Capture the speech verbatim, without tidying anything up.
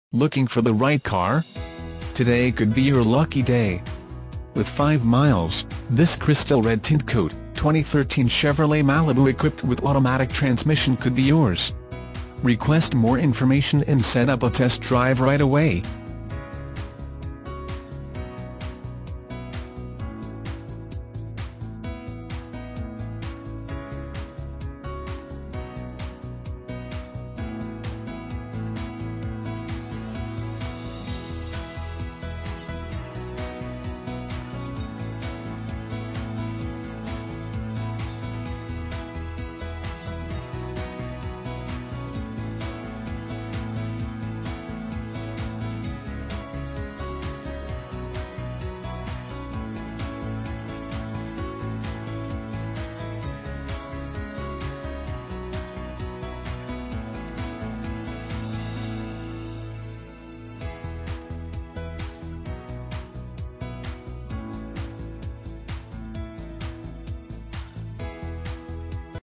Looking for the right car? Today could be your lucky day. With five miles, this Crystal Red Tintcoat, twenty thirteen Chevrolet Malibu equipped with automatic transmission could be yours. Request more information and set up a test drive right away.